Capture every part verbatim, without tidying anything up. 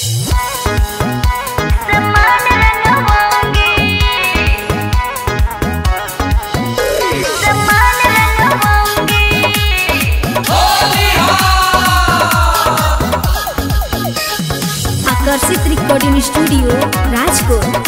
आकर्षित recording studio Rajkot.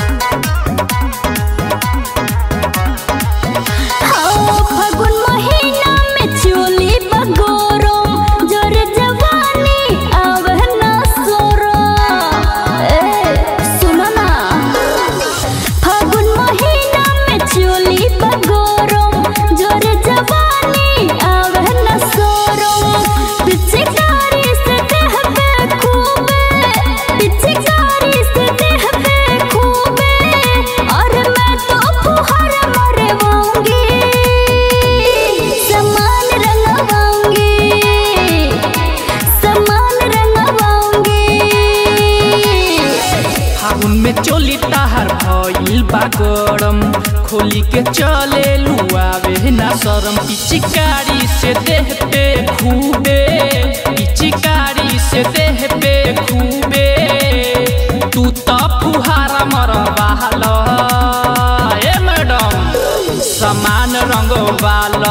चोली ताहर भइल बा गरम, खोली के चले लुआवे ना शरम। पिचकारी से देह पे खूबे, पिचकारी से देह पे खूबे, तू तो फुहारा मरवाल ए मैडम। समान रंग वाला,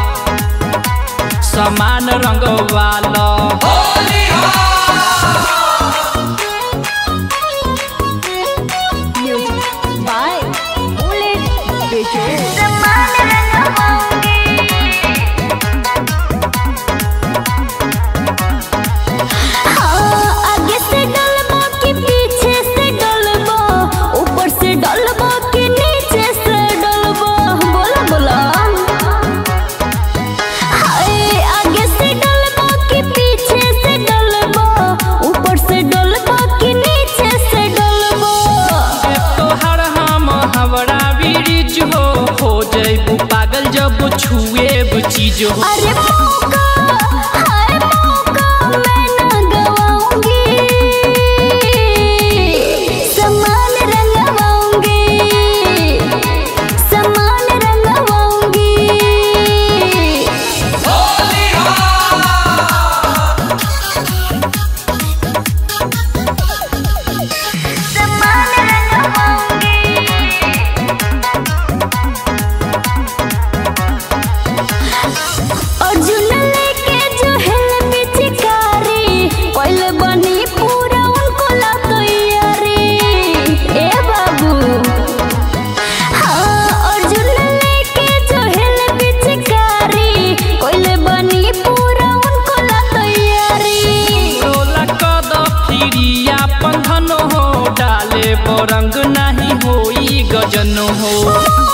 समान रंग वाला पागल जब छुए चीज हो। अरे मौका, हाय मौका मैं ना गवाऊंगी, समान रंगवाऊंगी, समान रंगवाऊंगी। समान रंगवाऊंगी। रंग नहीं होई गजन हो।